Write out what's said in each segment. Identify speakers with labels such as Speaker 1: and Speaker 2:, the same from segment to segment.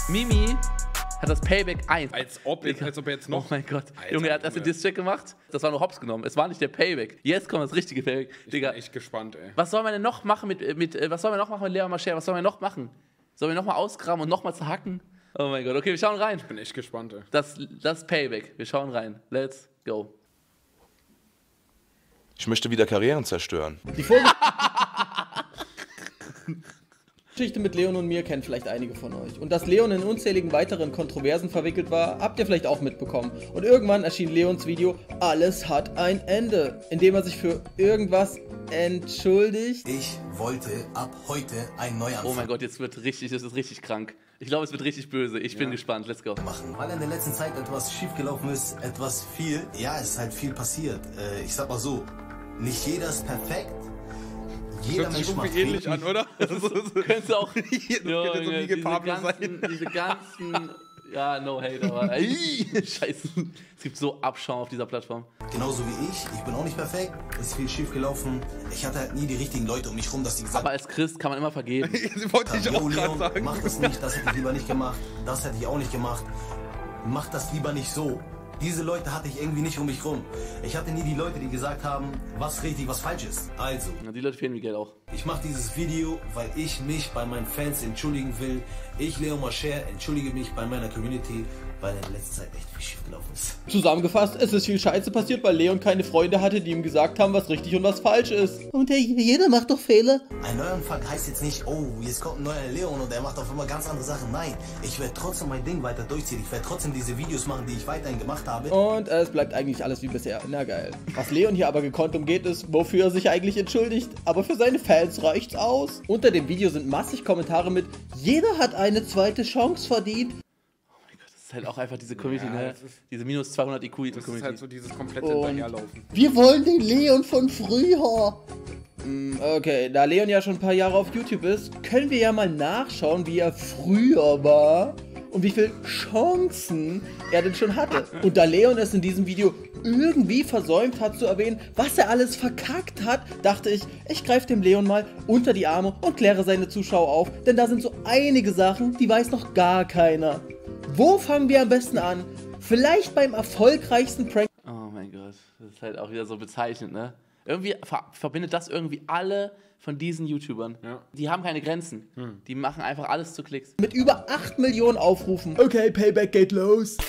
Speaker 1: Mimi hat das Payback 1.
Speaker 2: Als ob er jetzt noch...
Speaker 1: Oh mein Gott.
Speaker 2: Alter,
Speaker 1: Junge, er hat erst den Diss-Track gemacht. Das war nur Hops genommen. Es war nicht der Payback. Jetzt kommt das richtige Payback.
Speaker 2: Ich
Speaker 1: Digga,
Speaker 2: bin echt gespannt, ey.
Speaker 1: was sollen wir denn noch machen mit Leon Mascher? Was sollen wir noch machen? Sollen wir nochmal ausgraben und nochmal zerhacken? Oh mein Gott. Okay, wir schauen rein.
Speaker 2: Ich bin echt gespannt, ey.
Speaker 1: Das Payback. Wir schauen rein. Let's go.
Speaker 3: Ich möchte wieder Karrieren zerstören.
Speaker 4: Die Geschichte mit Leon und mir kennen vielleicht einige von euch. Und dass Leon in unzähligen weiteren Kontroversen verwickelt war, habt ihr vielleicht auch mitbekommen. Und irgendwann erschien Leons Video Alles hat ein Ende, in dem er sich für irgendwas entschuldigt.
Speaker 5: Ich wollte ab heute ein Neuanfang
Speaker 1: Oh mein Gott, das ist richtig krank. Ich glaube, es wird richtig böse. Ich bin gespannt. Let's go.
Speaker 5: machen. Weil in der letzten Zeit etwas schiefgelaufen ist, es ist halt viel passiert. Ich sag mal so, nicht jeder ist perfekt. Jeder
Speaker 2: Hört sich
Speaker 5: Mensch macht
Speaker 2: irgendwie ähnlich
Speaker 5: Fehler.
Speaker 2: an, oder?
Speaker 1: Könnte auch.
Speaker 2: Ja, so wie Pablo sein.
Speaker 1: Diese ganzen. Ja, no hate, aber. Scheiße. Es gibt so Abschaum auf dieser Plattform.
Speaker 5: Genauso wie ich bin auch nicht perfekt, ist viel schief gelaufen. Ich hatte halt nie die richtigen Leute um mich rum, dass die gesagt
Speaker 1: Aber als Christ kann man immer vergeben.
Speaker 2: Das wollte ich
Speaker 5: haben,
Speaker 2: auch
Speaker 5: yo
Speaker 2: gerade
Speaker 5: Leon,
Speaker 2: sagen.
Speaker 5: mach das nicht, das hätte ich lieber nicht gemacht, das hätte ich auch nicht gemacht. Mach das lieber nicht so. Diese Leute hatte ich irgendwie nicht um mich rum. Ich hatte nie die Leute, die gesagt haben, was richtig, was falsch ist. Also,
Speaker 1: Ja, die Leute fehlen mir Geld auch.
Speaker 5: ich mache dieses Video, weil ich mich bei meinen Fans entschuldigen will. Ich, Leon Mascher, entschuldige mich bei meiner Community, weil in letzter Zeit echt viel schief gelaufen ist.
Speaker 4: Zusammengefasst, es ist viel Scheiße passiert, weil Leon keine Freunde hatte, die ihm gesagt haben, was richtig und was falsch ist. Und hey, jeder macht doch Fehler.
Speaker 5: Ein Neuanfang heißt jetzt nicht, oh, jetzt kommt ein neuer Leon und er macht auf einmal ganz andere Sachen. Nein, ich werde trotzdem mein Ding weiter durchziehen. Ich werde trotzdem diese Videos machen, die ich weiterhin gemacht habe.
Speaker 4: Und es bleibt eigentlich alles wie bisher. Na geil. Was Leon hier aber gekonnt umgeht, ist, wofür er sich eigentlich entschuldigt. Aber für seine Fans reicht's aus. Unter dem Video sind massig Kommentare mit Jeder hat eine zweite Chance verdient.
Speaker 1: Das ist halt auch einfach diese Community,
Speaker 2: Ja,
Speaker 1: ne?
Speaker 2: das ist-
Speaker 1: Diese minus 200 IQ
Speaker 2: Das
Speaker 1: Community.
Speaker 2: ist halt so dieses komplette
Speaker 4: Und-
Speaker 2: Hinterherlaufen.
Speaker 4: Wir wollen den Leon von früher. Okay, da Leon ja schon ein paar Jahre auf YouTube ist, können wir ja mal nachschauen, wie er früher war und wie viele Chancen er denn schon hatte. Und da Leon es in diesem Video irgendwie versäumt hat zu erwähnen, was er alles verkackt hat, dachte ich, ich greife dem Leon mal unter die Arme und kläre seine Zuschauer auf, denn da sind so einige Sachen, die weiß noch gar keiner. Wo fangen wir am besten an? Vielleicht beim erfolgreichsten Prank.
Speaker 1: Oh mein Gott, das ist halt auch wieder so bezeichnend, ne? Irgendwie verbindet das irgendwie alle von diesen YouTubern.
Speaker 2: Ja.
Speaker 1: Die haben keine Grenzen. Die machen einfach alles zu Klicks.
Speaker 4: Mit über 8 Millionen Aufrufen. Okay, Payback geht los.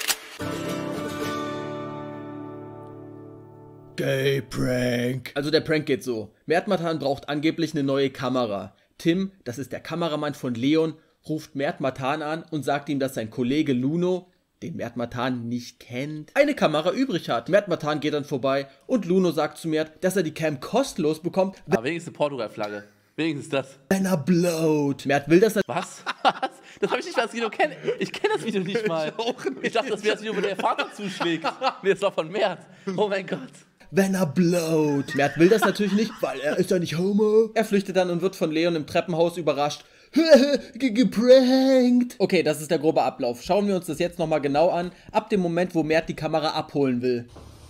Speaker 4: Gay Prank. Also der Prank geht so. Mert Matan braucht angeblich eine neue Kamera. Tim, das ist der Kameramann von Leon, ruft Mert Matan an und sagt ihm, dass sein Kollege Luno, den Mert Matan nicht kennt, eine Kamera übrig hat. Mert Matan geht dann vorbei und Luno sagt zu Mert, dass er die Cam kostenlos bekommt,
Speaker 1: Aber wenigstens eine Portugal-Flagge. Wenigstens das.
Speaker 4: wenn er blowt. Mert will das
Speaker 1: Was? Was? Das habe ich nicht mal das Video kennen. Ich kenne das Video nicht mal. Ich dachte, das wäre das Video, wo der Vater zuschlägt. Nee, das war von Mert. Oh mein Gott.
Speaker 4: wenn er blowt. Mert will das natürlich nicht, weil er ist ja nicht homo. Er flüchtet dann und wird von Leon im Treppenhaus überrascht. Geprankt. Okay, das ist der grobe Ablauf. Schauen wir uns das jetzt nochmal genau an. Ab dem Moment, wo Mert die Kamera abholen will.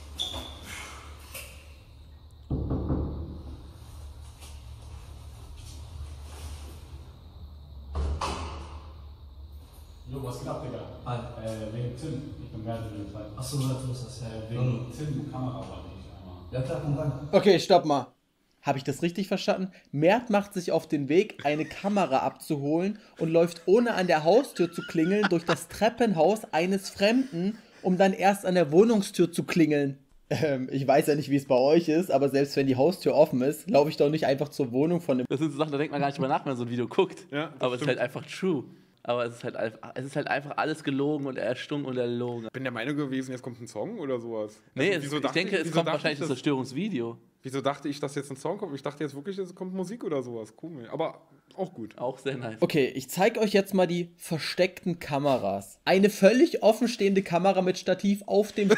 Speaker 6: Jo, was geht ab, Digga?
Speaker 7: Hi.
Speaker 6: Wegen Tim, ich bin Merkel.
Speaker 7: Achso, sag du das.
Speaker 6: Wegen Tim, Kamera war nicht einmal.
Speaker 7: Ja klar, komm rein.
Speaker 4: Okay, stopp mal. Habe ich das richtig verstanden? Mert macht sich auf den Weg, eine Kamera abzuholen und läuft ohne an der Haustür zu klingeln durch das Treppenhaus eines Fremden, um dann erst an der Wohnungstür zu klingeln. Ich weiß ja nicht, wie es bei euch ist, aber selbst wenn die Haustür offen ist, laufe ich doch nicht einfach zur Wohnung von dem...
Speaker 1: Das sind so Sachen, da denkt man gar nicht drüber nach, wenn man so ein Video guckt.
Speaker 2: Ja, das
Speaker 1: Aber es ist
Speaker 2: stimmt.
Speaker 1: halt einfach true. Aber es ist halt einfach alles gelogen und erstunken und erlogen.
Speaker 2: Ich bin der Meinung gewesen, jetzt kommt ein Song oder sowas.
Speaker 1: Nee,
Speaker 2: Also,
Speaker 1: ich denke, es kommt wahrscheinlich ein Zerstörungsvideo.
Speaker 2: Wieso dachte ich, dass jetzt ein Song kommt? Ich dachte jetzt wirklich, es kommt Musik oder sowas. Komisch. Aber auch gut.
Speaker 1: Auch sehr nice.
Speaker 4: Okay, ich zeige euch jetzt mal die versteckten Kameras. Eine völlig offenstehende Kamera mit Stativ auf dem...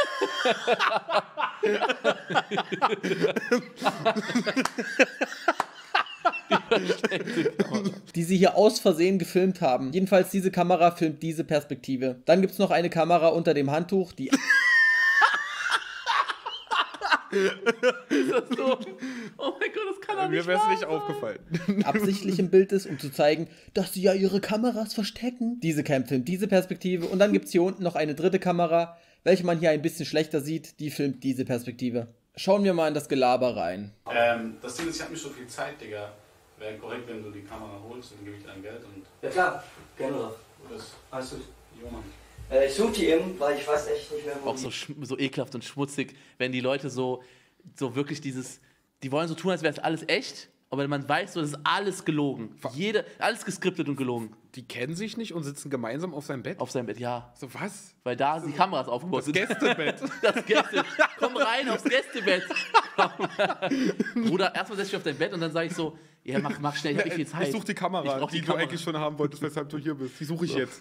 Speaker 4: die sie hier aus Versehen gefilmt haben. Jedenfalls diese Kamera filmt diese Perspektive. Dann gibt es noch eine Kamera unter dem Handtuch, die...
Speaker 1: Ist das so? Oh mein Gott, das kann doch
Speaker 2: Mir
Speaker 1: nicht
Speaker 2: wäre es
Speaker 1: wahr
Speaker 2: nicht
Speaker 1: sein.
Speaker 2: aufgefallen.
Speaker 4: absichtlich im Bild ist, um zu zeigen, dass sie ja ihre Kameras verstecken. Diese Cam filmt diese Perspektive und dann gibt es hier unten noch eine dritte Kamera, welche man hier ein bisschen schlechter sieht, die filmt diese Perspektive. Schauen wir mal in das Gelaber rein.
Speaker 6: Das Ding ist, ich habe nicht so viel Zeit, Digga. Wäre korrekt, wenn du die Kamera holst, dann gebe ich dir dein Geld und
Speaker 8: Ja klar, gerne doch.
Speaker 6: das.
Speaker 8: Alles gut.
Speaker 6: Jo, Mann.
Speaker 8: Ich suche die eben, weil ich weiß echt nicht mehr, wo
Speaker 1: Auch so, so ekelhaft und schmutzig, wenn die Leute so wirklich dieses, die wollen so tun, als wäre es alles echt, aber man weiß so, das ist alles gelogen. Alles geskriptet und gelogen.
Speaker 2: Die kennen sich nicht und sitzen gemeinsam auf seinem Bett?
Speaker 1: Auf seinem Bett, ja.
Speaker 2: So was?
Speaker 1: Weil da die Kameras aufgebaut
Speaker 2: Das
Speaker 1: sind.
Speaker 2: Gästebett.
Speaker 1: Das Gäste. Komm rein aufs Gästebett. Bruder, erstmal setze ich auf dein Bett und dann sage ich so, ja, mach schnell, ich habe nicht viel Zeit.
Speaker 2: Ich suche die
Speaker 1: Ich
Speaker 2: Kamera,
Speaker 1: brauch
Speaker 2: die du eigentlich schon haben wolltest, weshalb du hier bist. Die suche ich jetzt.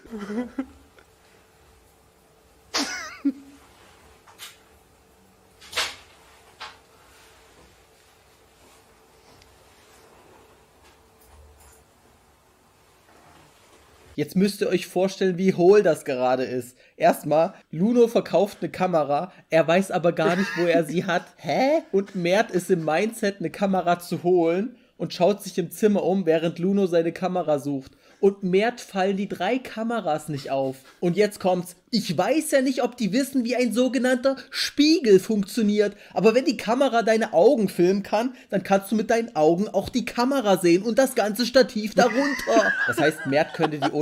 Speaker 4: Jetzt müsst ihr euch vorstellen, wie hohl das gerade ist. Erstmal, Luno verkauft eine Kamera, er weiß aber gar nicht, wo er sie hat. Hä? Und Mert ist im Mindset, eine Kamera zu holen und schaut sich im Zimmer um, während Luno seine Kamera sucht. Und Mert fallen die 3 Kameras nicht auf. Und jetzt kommt's. Ich weiß ja nicht, ob die wissen, wie ein sogenannter Spiegel funktioniert. Aber wenn die Kamera deine Augen filmen kann, dann kannst du mit deinen Augen auch die Kamera sehen und das ganze Stativ darunter. Das heißt, Mert könnte die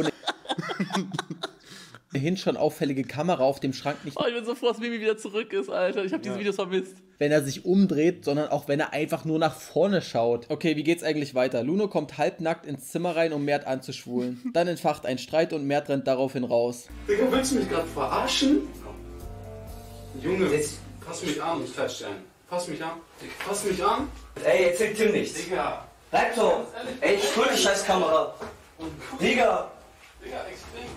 Speaker 4: ohnehin schon auffällige Kamera auf dem Schrank nicht,
Speaker 1: Oh, ich bin so froh, dass Mimi wieder zurück ist, Alter. Ich habe diese Videos vermisst.
Speaker 4: wenn er sich umdreht, sondern auch wenn er einfach nur nach vorne schaut. Okay, wie geht's eigentlich weiter? Luno kommt halbnackt ins Zimmer rein, um Mert anzuschwulen. Dann entfacht ein Streit und Mert rennt daraufhin raus.
Speaker 6: Digga, willst du mich gerade verarschen? Junge, fass mich an, ich klatsch dir ein. Fass mich an. Fass mich an.
Speaker 8: Ey, erzähl Tim nichts.
Speaker 6: Digga.
Speaker 8: Bleib so. Ey, ich hol die scheiß Kamera. Digga.
Speaker 6: Digga, extrem.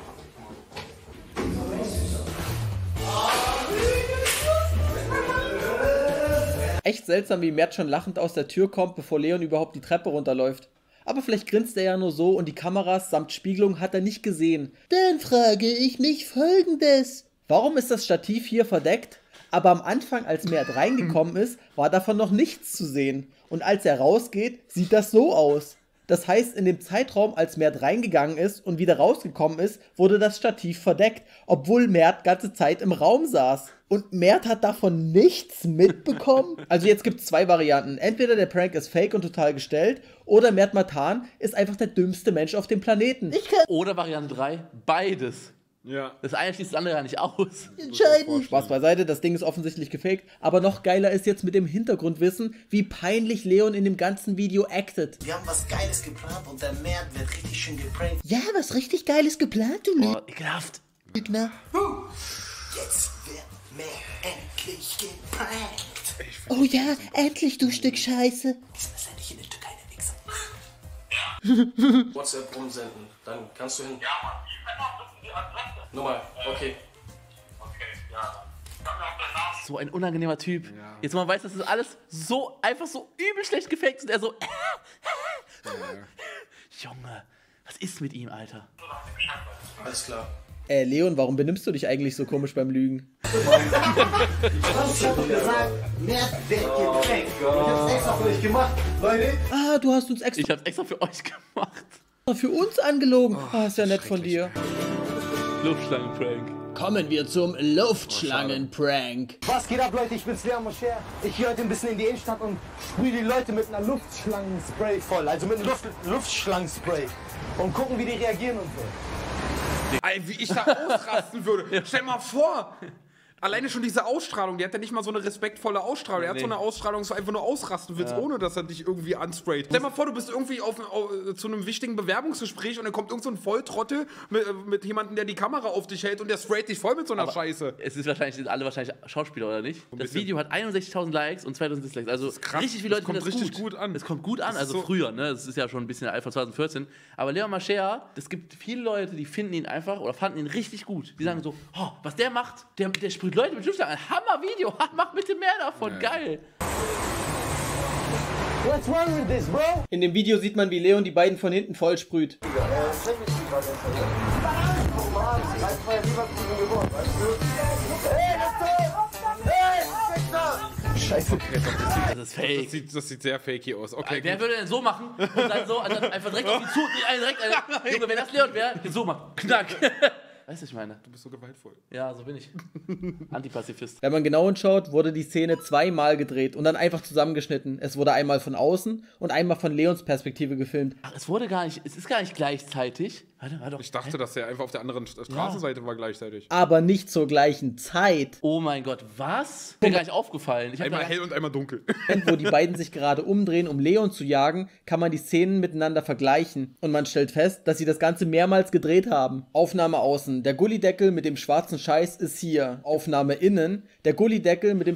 Speaker 4: Echt seltsam, wie Mert schon lachend aus der Tür kommt, bevor Leon überhaupt die Treppe runterläuft. Aber vielleicht grinst er ja nur so und die Kameras samt Spiegelung hat er nicht gesehen. Dann frage ich mich Folgendes. Warum ist das Stativ hier verdeckt? Aber am Anfang, als Mert reingekommen ist, war davon noch nichts zu sehen. Und als er rausgeht, sieht das so aus. Das heißt, in dem Zeitraum, als Mert reingegangen ist und wieder rausgekommen ist, wurde das Stativ verdeckt, obwohl Mert ganze Zeit im Raum saß. Und Mert hat davon nichts mitbekommen? Also jetzt gibt es 2 Varianten. Entweder der Prank ist fake und total gestellt, oder Mert Matan ist einfach der dümmste Mensch auf dem Planeten. Ich kann
Speaker 1: Oder Variante 3, beides.
Speaker 2: Ja.
Speaker 1: Das eine schließt das andere ja nicht aus.
Speaker 4: entscheiden. Spaß beiseite, das Ding ist offensichtlich gefaked. Aber noch geiler ist jetzt mit dem Hintergrundwissen, wie peinlich Leon in dem ganzen Video actet.
Speaker 5: Wir haben was Geiles geplant und der Mert wird richtig schön geprankt.
Speaker 4: Ja, was richtig Geiles geplant, du
Speaker 1: Oh, ekelhaft.
Speaker 4: Lügner.
Speaker 5: Jetzt wird Mert endlich geprankt.
Speaker 4: Oh ja, endlich, du Stück Scheiße.
Speaker 5: Ist das endlich in der Türkei, der Wichser?
Speaker 9: WhatsApp umsenden, dann kannst du hin. Ja, Mann, ich kann auch die Adresse. Nummer, okay. Okay, ja.
Speaker 1: So ein unangenehmer Typ. Jetzt man weiß, dass das alles so einfach so übel schlecht gefaked ist und er so Junge, was ist mit ihm, Alter?
Speaker 9: Alles klar.
Speaker 4: Leon, warum benimmst du dich eigentlich so komisch beim Lügen?
Speaker 5: Ich hab doch gesagt, Mert wird geprankt. Ich hab's extra für euch gemacht, Leute.
Speaker 4: Ah, du hast uns extra
Speaker 1: Ich hab's extra für euch gemacht.
Speaker 4: für uns angelogen. Ah, ist ja nett von dir.
Speaker 1: Luftschlangenprank.
Speaker 4: Kommen wir zum Luftschlangen-Prank.
Speaker 7: Was geht ab, Leute? Ich bin's, Leon Mosher. Ich gehe heute ein bisschen in die Innenstadt und sprühe die Leute mit einer Luftschlangenspray voll. Also mit einem Luftschlangenspray. Und gucken, wie die reagieren und so.
Speaker 2: Ey, wie ich da ausrasten würde. Stell mal vor. Alleine schon diese Ausstrahlung, der hat ja nicht mal so eine respektvolle Ausstrahlung. Er hat so eine Ausstrahlung, dass du einfach nur ausrasten willst, ohne dass er dich irgendwie ansprayt. Stell mal vor, du bist irgendwie zu einem wichtigen Bewerbungsgespräch und dann kommt irgend so ein Volltrottel mit jemandem, der die Kamera auf dich hält und der sprayt dich voll mit so einer Scheiße.
Speaker 1: Es ist wahrscheinlich, sind alle wahrscheinlich Schauspieler, oder nicht? Das
Speaker 2: bisschen.
Speaker 1: Video hat 61.000 Likes und 2000 Dislikes. Also
Speaker 2: krass.
Speaker 1: richtig viele Leute
Speaker 2: Das kommt
Speaker 1: finden
Speaker 2: richtig gut an.
Speaker 1: Es kommt gut an,
Speaker 2: Das ist
Speaker 1: also
Speaker 2: so-
Speaker 1: früher, ne? Das ist ja schon ein bisschen alt von 2014. Aber Leon Mascher, es gibt viele Leute, die finden ihn einfach oder fanden ihn richtig gut. Die sagen so, oh, was der macht, der sprüht Leute mit Luftschlangen an. Hammer-Video, mach bitte mehr davon, geil.
Speaker 7: What's wrong with this, bro?
Speaker 4: In dem Video sieht man, wie Leon die beiden von hinten voll sprüht.
Speaker 7: Scheiße.
Speaker 1: Das ist fake.
Speaker 2: Das sieht sehr fakey aus. Okay,
Speaker 1: Wer würde denn so machen und dann so, also einfach direkt auf die zu, Junge, wenn das Leon wäre, so machen, knack. Weißt du, was ich meine?
Speaker 2: Du bist so gewaltvoll.
Speaker 1: Ja, so bin ich. Antipazifist.
Speaker 4: Wenn man genau hinschaut, wurde die Szene zweimal gedreht und dann einfach zusammengeschnitten. Es wurde einmal von außen und einmal von Leons Perspektive gefilmt.
Speaker 1: Ach, es ist gar nicht gleichzeitig. Warte.
Speaker 2: Ich dachte, dass er einfach auf der anderen Straßenseite war gleichzeitig.
Speaker 4: Aber nicht zur gleichen Zeit.
Speaker 1: Oh mein Gott, was? Mir gar nicht aufgefallen.
Speaker 2: Einmal hell und einmal dunkel.
Speaker 4: Wo die beiden sich gerade umdrehen, um Leon zu jagen, kann man die Szenen miteinander vergleichen. Und man stellt fest, dass sie das Ganze mehrmals gedreht haben. Aufnahme außen. Der Gullideckel mit dem schwarzen Scheiß ist hier. Aufnahme innen. Der Gullideckel mit dem...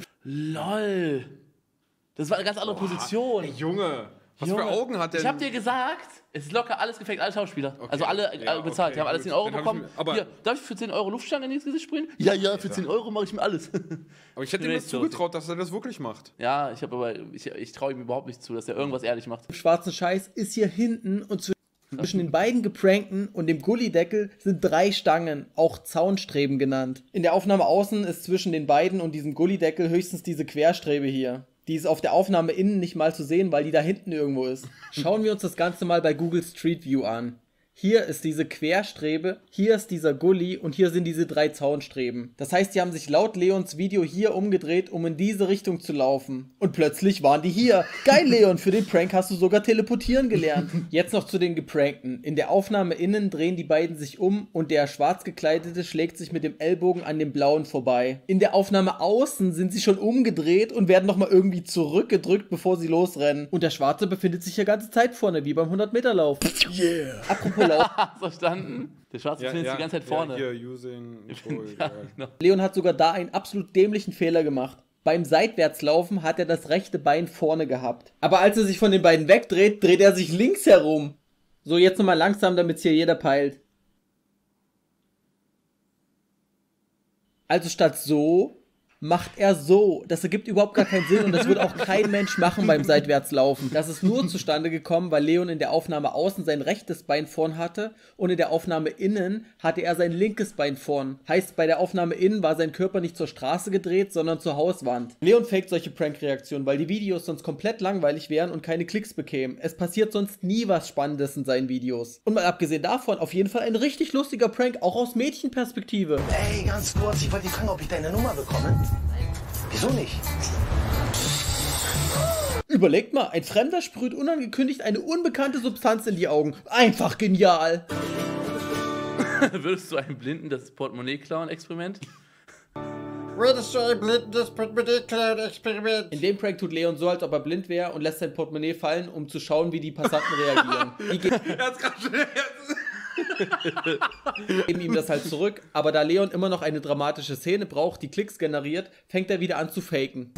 Speaker 1: LOL. Das war eine ganz andere Position.
Speaker 2: Ey, Junge. Was für Augen hat der?
Speaker 1: Ich hab dir gesagt, es ist locker alles gefaked, alle Schauspieler. Okay. Also alle bezahlt.
Speaker 2: Okay,
Speaker 1: die haben alle 10 Euro bekommen. Hier, darf ich für 10 Euro Luftschlangen ins Gesicht sprühen? Ja, für 10 Euro mache ich mir alles.
Speaker 2: Aber ich hätte ihm das zugetraut, dass er das wirklich macht.
Speaker 1: Ja, ich traue ihm überhaupt nicht zu, dass er irgendwas ehrlich macht.
Speaker 4: Der schwarze Scheiß ist hier hinten und zwischen den beiden Geprankten und dem Gullideckel sind 3 Stangen, auch Zaunstreben genannt. In der Aufnahme außen ist zwischen den beiden und diesem Gullideckel höchstens diese Querstrebe hier. Die ist auf der Aufnahme innen nicht mal zu sehen, weil die da hinten irgendwo ist. Schauen wir uns das Ganze mal bei Google Street View an. Hier ist diese Querstrebe, hier ist dieser Gully und hier sind diese 3 Zaunstreben. Das heißt, die haben sich laut Leons Video hier umgedreht, um in diese Richtung zu laufen. Und plötzlich waren die hier. Geil, Leon, für den Prank hast du sogar teleportieren gelernt. Jetzt noch zu den Geprankten. In der Aufnahme innen drehen die beiden sich um und der schwarz gekleidete schlägt sich mit dem Ellbogen an dem blauen vorbei. In der Aufnahme außen sind sie schon umgedreht und werden nochmal irgendwie zurückgedrückt, bevor sie losrennen. Und der Schwarze befindet sich ja ganze Zeit vorne, wie beim 100-Meter-Lauf. Yeah. Apropos
Speaker 1: Verstanden? Der Schwarze findet die ganze Zeit vorne.
Speaker 2: Ja, using
Speaker 1: genau.
Speaker 4: Leon hat sogar da einen absolut dämlichen Fehler gemacht. Beim Seitwärtslaufen hat er das rechte Bein vorne gehabt. Aber als er sich von den beiden wegdreht, dreht er sich links herum. So, jetzt nochmal langsam, damit es hier jeder peilt. Also statt so, macht er so. Das ergibt überhaupt gar keinen Sinn und das wird auch kein Mensch machen beim Seitwärtslaufen. Das ist nur zustande gekommen, weil Leon in der Aufnahme außen sein rechtes Bein vorn hatte und in der Aufnahme innen hatte er sein linkes Bein vorn. Heißt, bei der Aufnahme innen war sein Körper nicht zur Straße gedreht, sondern zur Hauswand. Leon faked solche Prank-Reaktionen, weil die Videos sonst komplett langweilig wären und keine Klicks bekämen. Es passiert sonst nie was Spannendes in seinen Videos. Und mal abgesehen davon, auf jeden Fall ein richtig lustiger Prank, auch aus Mädchenperspektive.
Speaker 7: Ey, ganz kurz, ich wollte dich fragen, ob ich deine Nummer bekomme. Wieso nicht?
Speaker 4: Überlegt mal, ein Fremder sprüht unangekündigt eine unbekannte Substanz in die Augen. Einfach genial.
Speaker 1: Würdest du einem Blinden das Portemonnaie klauen, Experiment?
Speaker 4: Würdest du einem Blinden das Portemonnaie klauen, Experiment? In dem Prank tut Leon so, als ob er blind wäre und lässt sein Portemonnaie fallen, um zu schauen, wie die Passanten reagieren.
Speaker 2: Er hat's gerade schon
Speaker 4: geben ihm das halt zurück, aber da Leon immer noch eine dramatische Szene braucht, die Klicks generiert, fängt er wieder an zu faken.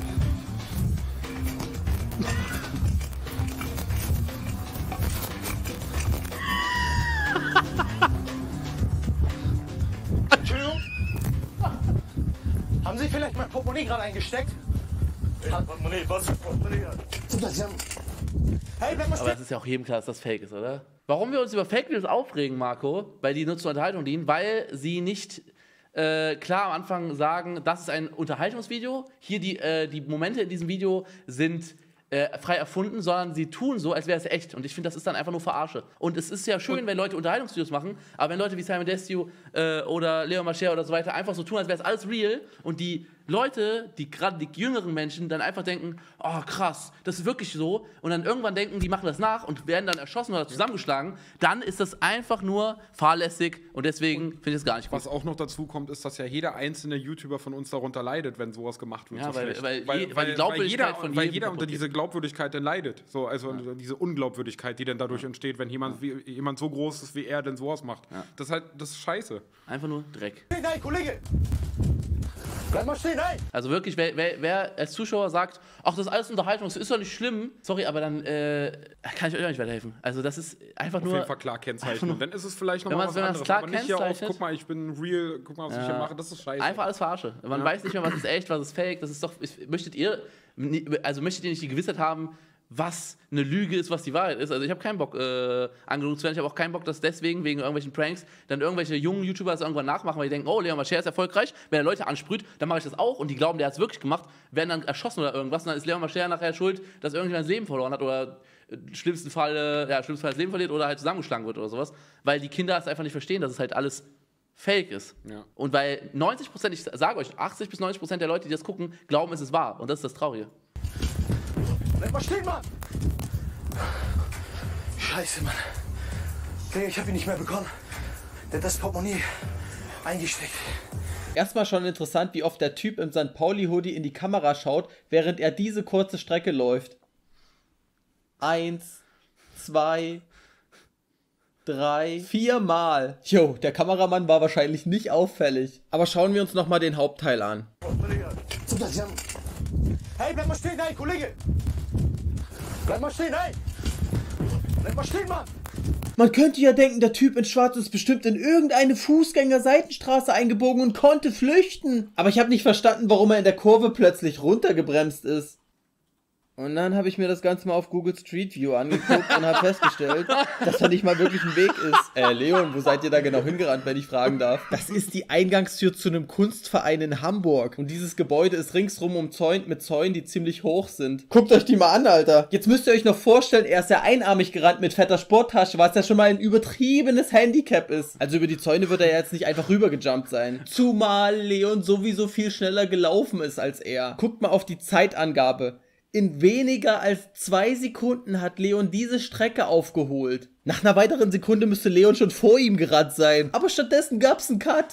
Speaker 7: Entschuldigung? Haben Sie vielleicht mein Portemonnaie gerade eingesteckt?
Speaker 9: Portemonnaie, was für Portemonnaie?
Speaker 7: Hey, bleib mal
Speaker 1: Aber es ist ja auch jedem klar, dass das Fake ist, oder? Warum wir uns über Fake-Videos aufregen, Marco, weil die nur zur Unterhaltung dienen, weil sie nicht klar am Anfang sagen, das ist ein Unterhaltungsvideo, hier die Momente in diesem Video sind frei erfunden, sondern sie tun so, als wäre es echt. Und ich finde, das ist dann einfach nur Verarsche. Und es ist ja schön, wenn Leute Unterhaltungsvideos machen, aber wenn Leute wie Simon Desue oder Leon Mascher oder so weiter einfach so tun, als wäre es alles real und die Leute, gerade die jüngeren Menschen, dann einfach denken, oh krass, das ist wirklich so und dann irgendwann denken, die machen das nach und werden dann erschossen oder zusammengeschlagen, dann ist das einfach nur fahrlässig und deswegen finde ich es gar nicht gut.
Speaker 2: Was auch noch dazu kommt, ist, dass ja jeder einzelne YouTuber von uns darunter leidet, wenn sowas gemacht wird.
Speaker 1: Ja,
Speaker 2: so
Speaker 1: weil die Glaubwürdigkeit von
Speaker 2: jeder unter diese Glaubwürdigkeit dann leidet. So, also diese Unglaubwürdigkeit, die dann dadurch entsteht, wenn jemand so groß ist wie er, denn sowas macht. Ja. Das ist scheiße.
Speaker 1: Einfach nur Dreck.
Speaker 7: Nein, Kollege! Bleib mal stehen, nein!
Speaker 1: Also wirklich, wer als Zuschauer sagt, ach, das ist alles Unterhaltung, das ist doch nicht schlimm, sorry, aber dann kann ich euch auch nicht weiterhelfen. Also das ist einfach nur...
Speaker 2: Auf jeden Fall klar kennzeichnen. Dann ist es vielleicht nochmal was anderes.
Speaker 1: Klar
Speaker 2: aber nicht hier auf, guck mal, ich bin real, guck mal, was ich hier mache, das ist scheiße.
Speaker 1: Einfach alles Verarsche. Man weiß nicht mehr, was ist echt, was ist fake, das ist doch... Möchtet ihr nicht die Gewissheit haben, was eine Lüge ist, was die Wahrheit ist. Also ich habe keinen Bock, angelogen zu werden. Ich habe auch keinen Bock, dass deswegen, wegen irgendwelchen Pranks, dann irgendwelche jungen YouTuber das irgendwann nachmachen, weil die denken, oh, Leon Mascher ist erfolgreich, wenn er Leute ansprüht, dann mache ich das auch und die glauben, der hat es wirklich gemacht, werden dann erschossen oder irgendwas und dann ist Leon Mascher nachher schuld, dass irgendjemand das Leben verloren hat oder im schlimmsten Fall das Leben verliert oder halt zusammengeschlagen wird oder sowas, weil die Kinder es einfach nicht verstehen, dass es halt alles fake ist. Ja. Und weil 90%, ich sage euch, 80-90% der Leute, die das gucken, glauben, es ist wahr und das ist das Traurige.
Speaker 7: Bleib mal stehen, Mann! Scheiße, Mann. Ich hab ihn nicht mehr bekommen. Der hat das Portemonnaie eingesteckt.
Speaker 4: Erstmal schon interessant, wie oft der Typ im St. Pauli-Hoodie in die Kamera schaut, während er diese kurze Strecke läuft. 1, 2, 3, 4 Mal. Jo, der Kameramann war wahrscheinlich nicht auffällig. Aber schauen wir uns nochmal den Hauptteil an.
Speaker 7: Hey, bleib mal stehen, hey, Kollege! Bleib mal stehen, hey! Bleib mal stehen, Mann!
Speaker 4: Man könnte ja denken, der Typ in Schwarz ist bestimmt in irgendeine Fußgänger-Seitenstraße eingebogen und konnte flüchten. Aber ich habe nicht verstanden, warum er in der Kurve plötzlich runtergebremst ist. Und dann habe ich mir das Ganze mal auf Google Street View angeguckt und habe festgestellt, dass da nicht mal wirklich ein Weg ist. Leon, wo seid ihr da genau hingerannt, wenn ich fragen darf? Das ist die Eingangstür zu einem Kunstverein in Hamburg. Und dieses Gebäude ist ringsrum umzäunt mit Zäunen, die ziemlich hoch sind. Guckt euch die mal an, Alter. Jetzt müsst ihr euch noch vorstellen, er ist ja einarmig gerannt mit fetter Sporttasche, was ja schon mal ein übertriebenes Handicap ist. Also über die Zäune wird er ja jetzt nicht einfach rübergejumpt sein. Zumal Leon sowieso viel schneller gelaufen ist als er. Guckt mal auf die Zeitangabe. In weniger als 2 Sekunden hat Leon diese Strecke aufgeholt. Nach einer weiteren Sekunde müsste Leon schon vor ihm gerannt sein. Aber stattdessen gab's einen Cut.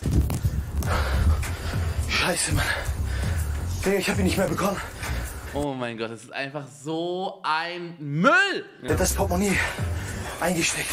Speaker 7: Scheiße, Mann. Ich hab ihn nicht mehr bekommen.
Speaker 1: Oh mein Gott, das ist einfach so ein Müll!
Speaker 7: Der hat das Portemonnaie eingesteckt.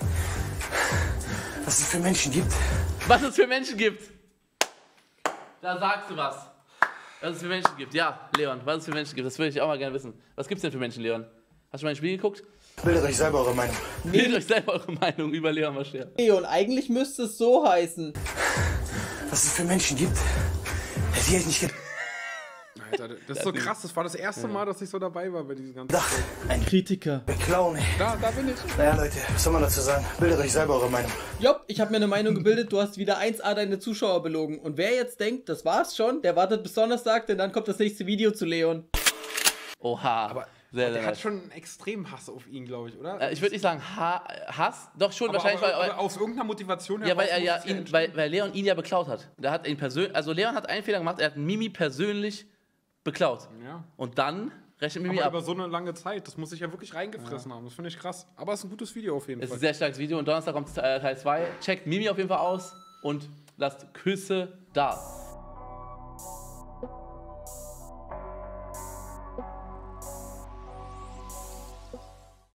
Speaker 7: Was es für Menschen gibt.
Speaker 1: Was es für Menschen gibt. Da sagst du was. Was es für Menschen gibt. Ja, Leon, was es für Menschen gibt. Das würde ich auch mal gerne wissen. Was gibt's denn für Menschen, Leon? Hast du mal ein Spiel geguckt?
Speaker 7: Bildet euch selber eure Meinung.
Speaker 1: Bildet euch selber eure Meinung über Leon Mascher.
Speaker 4: Leon, eigentlich müsste es so heißen.
Speaker 7: Was es für Menschen gibt, die ich nicht gedacht.
Speaker 2: Alter, das ist so krass. Das war das erste Mal, dass ich so dabei war bei diesem ganzen
Speaker 4: Ein Kritiker.
Speaker 7: Clown, ey.
Speaker 2: Da bin ich.
Speaker 7: Naja, Leute, was soll man dazu sagen? Bildet euch selber eure Meinung.
Speaker 4: Jopp, ich habe mir eine Meinung gebildet, du hast wieder 1A deine Zuschauer belogen. Und wer jetzt denkt, das war's schon, der wartet bis Donnerstag, denn dann kommt das nächste Video zu Leon.
Speaker 1: Oha.
Speaker 2: Aber
Speaker 1: sehr,
Speaker 2: der
Speaker 1: sehr
Speaker 2: hat schon einen extremen Hass auf ihn, glaube ich, oder?
Speaker 1: ich würde nicht sagen Hass, doch schon wahrscheinlich,
Speaker 2: aber aus irgendeiner Motivation
Speaker 1: ja, weil er ja weil Leon ihn ja beklaut hat. Der hat ihn persönlich, also Leon hat einen Fehler gemacht, er hat Mimi persönlich beklaut.
Speaker 2: Ja.
Speaker 1: Und dann rechnet Mimi
Speaker 2: aber
Speaker 1: ab.
Speaker 2: über so eine lange Zeit, das muss ich ja wirklich reingefressen haben. Das finde ich krass. Aber es ist ein gutes Video auf jeden Fall.
Speaker 1: Es ist ein sehr starkes Video und Donnerstag kommt Teil 2. Checkt Mimi auf jeden Fall aus und lasst Küsse da.